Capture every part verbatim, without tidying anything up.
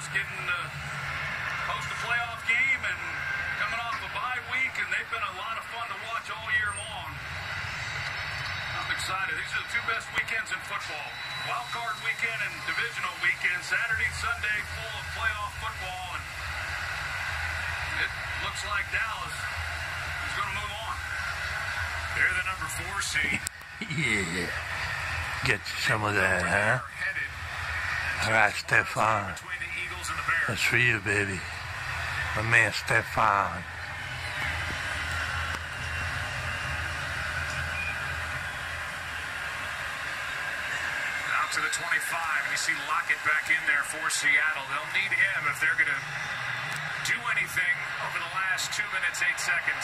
getting to host a playoff game and coming off a bye week, and they've been a lot of fun to watch all year long. I'm excited. These are the two best weekends in football. Wild card weekend and divisional weekend. Saturday, Sunday, full of playoff football, and it looks like Dallas is going to move on. They're the number four seed. Yeah. Get some of that, huh? All right, Stefan. That's for you, baby. My man, Stefan. Out to the twenty-five, and you see Lockett back in there for Seattle. They'll need him if they're going to do anything over the last two minutes, eight seconds.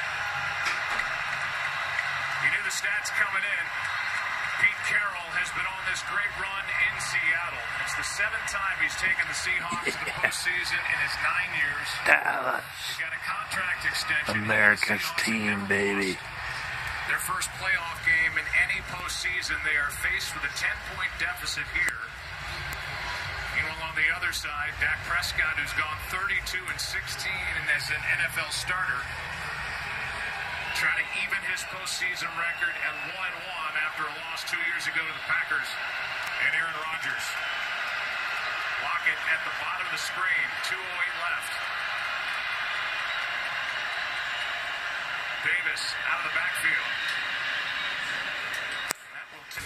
You knew the stats coming in. Pete Carroll has been on this great run in Seattle. It's the seventh time he's taken the Seahawks yeah. to the postseason in his nine years. Dallas. He's got a contract extension. America's team, baby. Their first playoff game in any postseason. They are faced with a ten-point deficit here. Meanwhile, on the other side, Dak Prescott, who's gone thirty-two and sixteen as an N F L starter, trying to even his postseason record at one and one after a loss two years ago to the Packers and Aaron Rodgers. Lockett at the bottom of the screen, two oh eight left. Davis out of the backfield. That will t-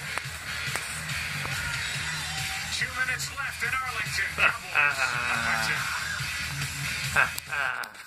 Two minutes left in Arlington. Cowboys.